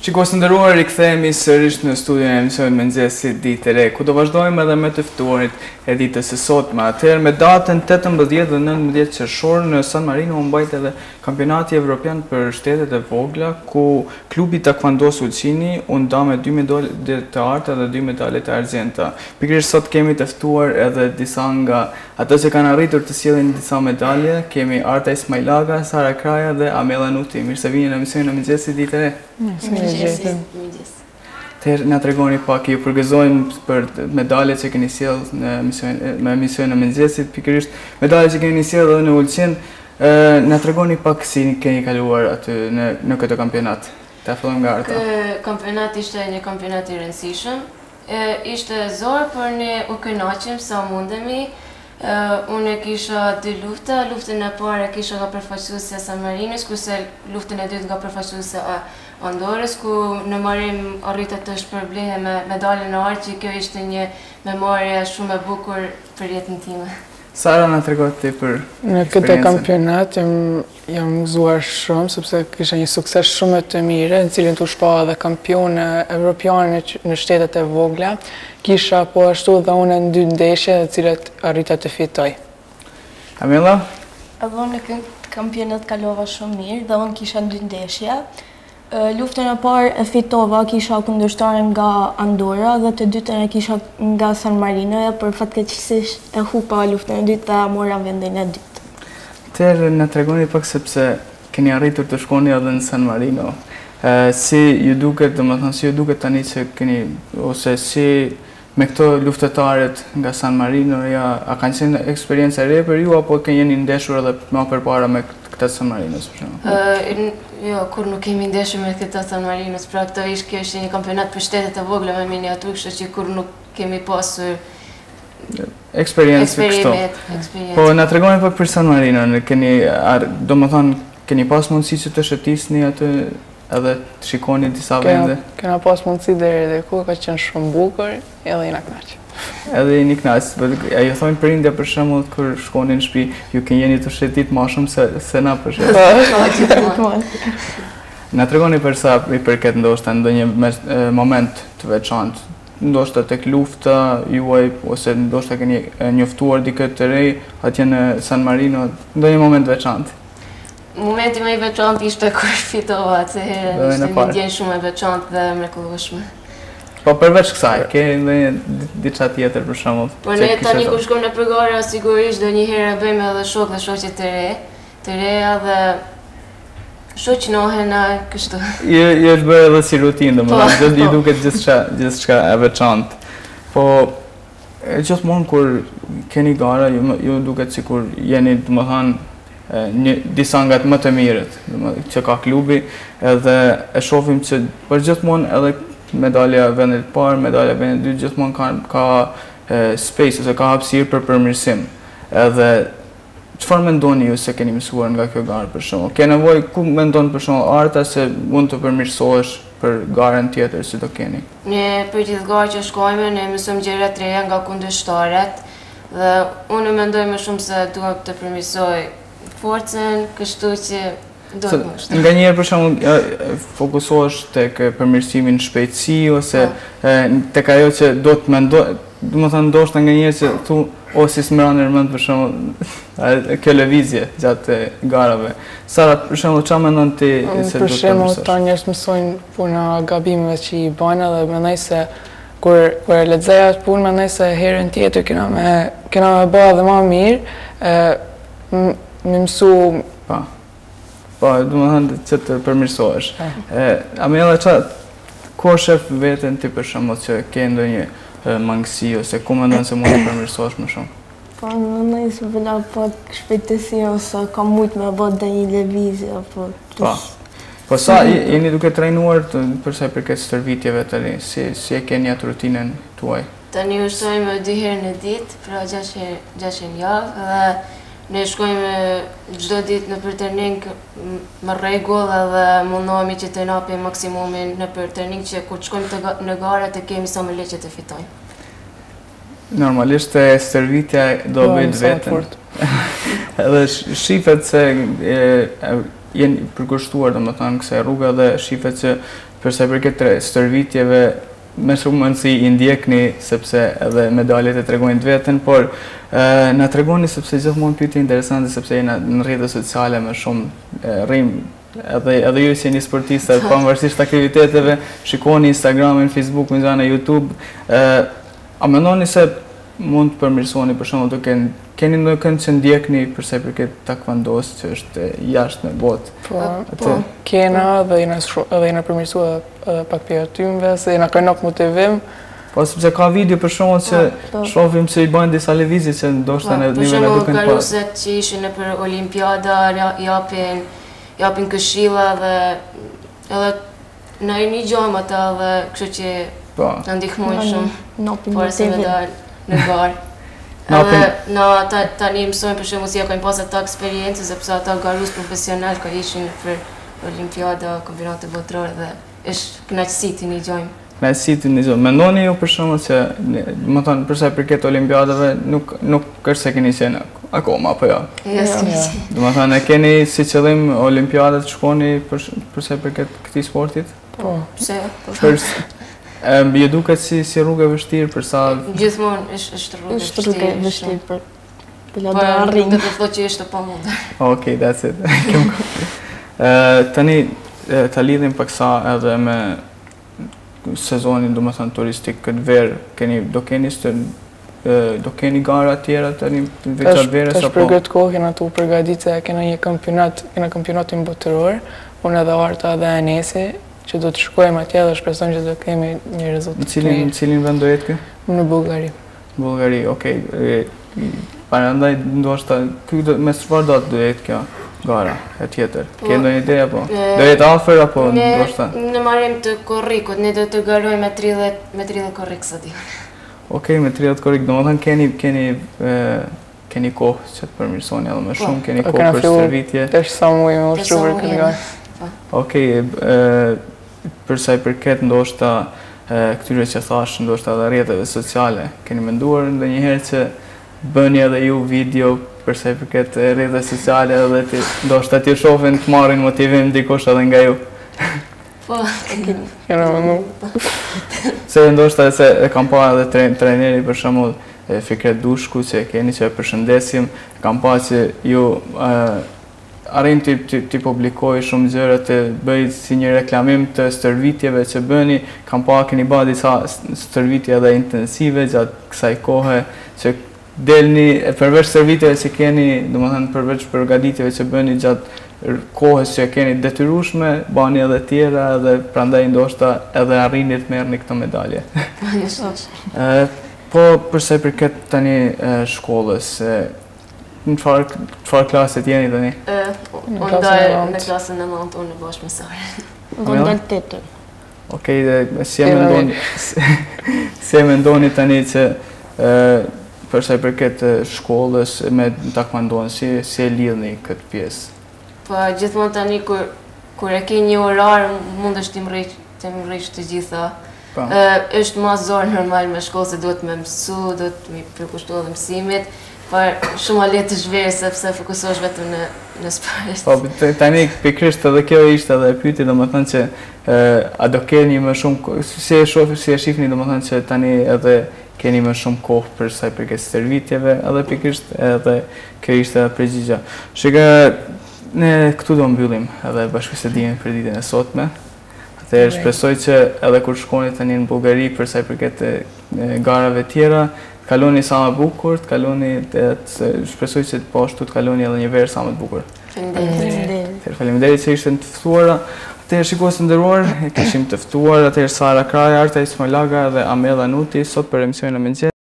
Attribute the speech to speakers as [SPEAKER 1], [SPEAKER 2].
[SPEAKER 1] Shikues të nderuar, rikthehemi sërish në studion e emisionit Mëngjesit DITE, ku do vazhdojmë edhe me të ftuarit e ditës së sotme. Atëherë me datën 18 dhe 19 qershor në San Marino u mbajt edhe kampionati evropian për shtetet e vogla, ku klubi Taekwondo Sulqini u nda me 2 medalje të arta dhe 2 medalje të argjenta. Pikërisht sot kemi të ftuar edhe disa nga ato që kanë arritur të sjellin disa medalje. Kemi Arta Ismailaga, Sara Kraja dhe Amela Nuti. Mirë se vini në emisionin e Mëngjesit DITE. Atëherë na tregoni pak, ju përgëzojmë për medaljet që keni sjellë në emisionin e Mëngjesit, pikërisht medaljet që keni sjellë edhe në Ulqin. Na tregoni pak si keni kaluar aty në këtë kampionat. Ta fillojmë nga Arta.
[SPEAKER 2] Kampionati ishte një kampionat i rëndësishëm. Ishte zor, por ne u kënaqëm sa mundemi. Unë kisha 2 lufta. Luftën e parë kisha nga përfaqësuesja San Marinos, kurse luftën e dytë nga përfaqësuesja Andorrës, ku në marim arrita të shpërblehe me medaljen e artë, që kjo ishte një memorie shumë e bukur për jetën time.
[SPEAKER 1] Sara, na tregon ti për
[SPEAKER 3] në këtë kampionat jam gëzuar shumë, sepse kisha një sukses shumë të mirë, në cilin të shpalla dhe kampione evropiane në shtetet e vogla. Kisha po ashtu dhe unë në 2 ndeshje, të cilat arrita të fitoj.
[SPEAKER 1] Amela?
[SPEAKER 4] Edhe unë në këtë kampionat kalova shumë mirë dhe unë kisha 2 ndeshje. Luftën e parë e fitova, kisha kundërshtare nga Andorra dhe të dytën e kisha nga San Marino, por fatkeqësisht e hupa luftën e dytë dhe mora vendin e dytë.
[SPEAKER 1] Atëherë na tregoni pak, sepse keni arritur të shkoni edhe në San Marino. Si ju duket, domethënë si ju duket tani që keni, ose si me këto luftetarët nga San Marino, a kanë qenë eksperiencë e re për ju, apo jeni ndeshur edhe më përpara me këtë San Marinos për shembull?
[SPEAKER 2] Jo, kur nuk kemi ndeshur me këtë San Marinos, pra kjo ishte një kampionat për shtetet e vogla me miniaturë, kështu që kur nuk kemi pasur
[SPEAKER 1] eksperiencë kështu. Po na tregoni pak për San Marino, domethënë keni pas mundësi që të shëtisni atë edhe të shikoni disa vende?
[SPEAKER 3] Kena pas mundësi deri ku, ka qenë shumë bukur, edhe jena kënaq.
[SPEAKER 1] Edhe jeni kënaq, a ju thonë prindja për shembull kur shkoni në shtëpi, ju jeni të shëtit më shumë se na për shembull. Na tregoni për sa i përket ndoshta ndonjë moment të veçantë, ndoshta tek lufta juaj, ose ndoshta keni njoftuar dikë të re atje në San Marino, ndonjë moment veçantë?
[SPEAKER 2] Momenti më i veçantë ishte kur fitova atë herë, ishte një ndjenjë shumë e veçantë dhe mrekullueshme.
[SPEAKER 1] Po përveç kësaj, ke ndonjë diçka tjetër për shembull?
[SPEAKER 2] Po ne tani kur shkojmë në përgare, sigurisht ndonjëherë bëjmë edhe shok dhe shoqe të reja dhe shoqënohen kështu. Ju
[SPEAKER 1] është bërë edhe si rutinë, domethënë, ju duket gjithçka e veçantë. Po gjithmonë kur keni gara, ju duket sikur jeni, domethënë, disa nga më të mirët që ka klubi, edhe e shohim që për gjithmonë edhe medalja vendit parë, medalja vendit dytë, gjithmonë ka space ose ka hapësirë për përmirësim. Edhe çfarë mendoni ju se keni mësuar nga kjo garë për shembull? Ke nevojë, ku mendon për shembull Arta se mund të përmirësohesh për garën tjetër si do keni?
[SPEAKER 2] Ne për gjithë garë që shkojmë, ne mësojmë gjëra të reja nga kundërshtarët dhe unë mendoj më shumë se duhet të përmirësoj forcën, kështu që do të mështë.
[SPEAKER 1] Nga njerë për shembull fokusohesh tek përmirësimi në shpejtësi, ose tek ajo që do të mendoj, domethënë ndoshta nga njerë që thu, o si s'mëran rëmend për shembull kjo lëvizje gjatë garave. Sara, për shembull, çfarë mendon ti se do të përmirësosh?
[SPEAKER 3] Për shembull, ta njerëz mësojnë puna gabimeve që i bëjnë dhe mendoj se kur e lexoj atë punë, mendoj se herën tjetër kena me bëra edhe më mirë, me mësu...
[SPEAKER 1] Po, domethënë që të përmirësohesh. Amela, ku shef veten ti për shembull që ke ndonjë mangësi, ose ku mendon se mund të përmirësohesh më shumë?
[SPEAKER 4] Po, mendoj se vëlla pak shpejtësi, ose ka mujt me bë ndonjë lëvizje, apo...
[SPEAKER 1] Po sa jeni duke trajnuar për sa i përket stërvitjeve tani, si e keni atë rutinën tuaj?
[SPEAKER 2] Tani ushtrojmë 2 herë në ditë, pra 6 herë në javë, dhe ne shkojmë çdo ditë në për trening me rregull dhe mundohemi që të napim maksimumin në për trening, që kur shkojmë në gara të kemi sa më leqe të fitojmë.
[SPEAKER 1] Normalisht stërvitja do bëjt vetën. Edhe shifet se jenë përkushtuar, domethënë, kësaj rruga, dhe shifet që për sa i përket stërvitjeve, me shumë mundësi i ndjekni sepse edhe medaljet e tregojnë të veten, por na tregoni sepse gjithmonë pyetje interesante sepse jena në rrjetet sociale më shumë rrim edhe ju si një sportista pavarësisht aktiviteteve, shikoni Instagramin, Facebookun, YouTube, a mendoni se mund të përmirësoni për shembull duke keni ndonjë kënd që ndjekni për sa i përket taekwondo-s që është jashtë në botë?
[SPEAKER 3] Po, kena dhe jena përmirësuar pak për atymve, se jena kanë motivim.
[SPEAKER 1] Po, sepse ka video për shembull që shohim se i bëjnë disa lëvizje që ndoshta në nivel e duken
[SPEAKER 2] pa. Garuset që ishin nëpër olimpiada japin këshilla dhe edhe na i ngjojmë ata dhe kështu që na ndihmojnë shumë. Por se me dal në garë. Edhe tani mësojmë për shembull si kanë pas ata eksperiencë sepse ata garus profesional ka ishin për olimpiada, kampionate botërore dhe është kënaqësi të ngjojmë.
[SPEAKER 1] Kënaqësi të ngjojmë. Mendoni ju për shembull se, më thon për sa i përket olimpiadave nuk është se keni qenë akoma apo jo?
[SPEAKER 2] Jo.
[SPEAKER 1] Domethënë e keni si qëllim olimpiadat të shkoni për sa i përket këtij sportit?
[SPEAKER 3] Po.
[SPEAKER 2] Pse?
[SPEAKER 1] Ju duket si rrugë e vështirë për sa...
[SPEAKER 2] Gjithmonë është rrugë e
[SPEAKER 4] vështirë për të arrijë.
[SPEAKER 2] Do të thotë që është pa mundë.
[SPEAKER 1] Okej, that's it. Tani, ta lidhim paksa edhe me sezonin, domethënë turistik këtë verë, do keni gara tjera tani veçat verës apo?
[SPEAKER 3] Tash për këtë kohë kena tu përgatitur, kena një kampionatin botëror, unë edhe Arta dhe Anesi, që do të shkojmë atje dhe shpresojmë që do kemi një rezultat të mirë. Në cilin vend do jetë kë? Në Bullgari.
[SPEAKER 1] Bullgari, okej. Parandaj ndoshta me çfarë datë do jetë kjo gara e tjetër? Ke ndonjë ide apo? Do jetë afër apo ndoshta?
[SPEAKER 2] Në marrim të korrikut, ne do të garojmë me 30 korrik sot ditë.
[SPEAKER 1] Okej, me 30 korrik, domethënë keni kohë që të përmirësoni edhe më shumë, keni kohë për stërvitje.
[SPEAKER 3] Tash sa muaj më ushtru për këtë garë.
[SPEAKER 1] Okej, për sa i përket ndoshta këtyre që thash, ndoshta edhe rrjeteve sociale, keni menduar ndonjëherë që bëni edhe ju video për sa i përket rrjeteve sociale edhe ndoshta t'ju shohin të marrin motivim dikush edhe nga ju?
[SPEAKER 2] Po,
[SPEAKER 3] kena menduar.
[SPEAKER 1] Se ndoshta se e kam pa edhe trajneri për shembull Fikret Dushku që keni që e përshëndesim, kam pa që ju arrin të publikoj shumë gjëra të bëj si një reklamim të stërvitjeve që bëni, kam pa keni ba disa stërvitje edhe intensive gjatë kësaj kohe që delni përveç stërvitjeve që keni, domethënë përveç përgatitjeve që bëni gjatë kohës që keni detyrueshme, bani edhe tjera edhe prandaj ndoshta edhe arrini të merrni këtë medalje. Po përsa i përket tani shkollës, në çfarë klase jeni tani?
[SPEAKER 2] Unë dalë në klasën 9, unë bashkë me Sarën.
[SPEAKER 4] Unë dalë 8.
[SPEAKER 1] Okej, si e mendoni tani që përsa i përket shkollës me taekwondo-n, si e lidhni këtë pjesë?
[SPEAKER 2] Po gjithmonë tani kur e ke një orar, mundesh të mrrish të gjitha. Është ma zorë normal me shkollë se duhet me mësu, duhet me përkushtu edhe mësimit, por shumë a letë të zhverë sepse fokusosh vetëm në sport.
[SPEAKER 1] Po, tani pikrisht edhe kjo ishte edhe pyetje, domethënë që a do keni më shumë, si e shihni domethënë që tani edhe keni më shumë kohë për sa i përket stërvitjeve, edhe pikrisht edhe kjo ishte përgjigja. Ne këtu do mbyllim edhe bashkëbisedimin për ditën e sotme. Atëherë shpresoj që edhe kur shkoni tani në Bullgari për sa i përket garave tjera, kaloni sa më bukur, shpresoj që po ashtu të kaloni edhe një verë sa më të bukur. Faleminderit që ishte të ftuara. Atëherë shikues të nderuar, kishim të ftuar atëherë Sara Kraja, Arta Ismailaga dhe Amela Nuti sot për emisionin e mëngjesit.